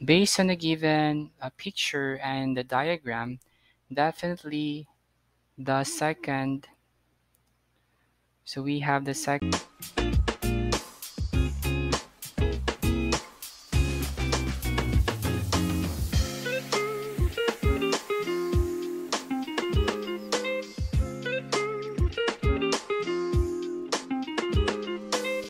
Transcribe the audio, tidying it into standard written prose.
Based on the given picture and the diagram, definitely the second, so we have the second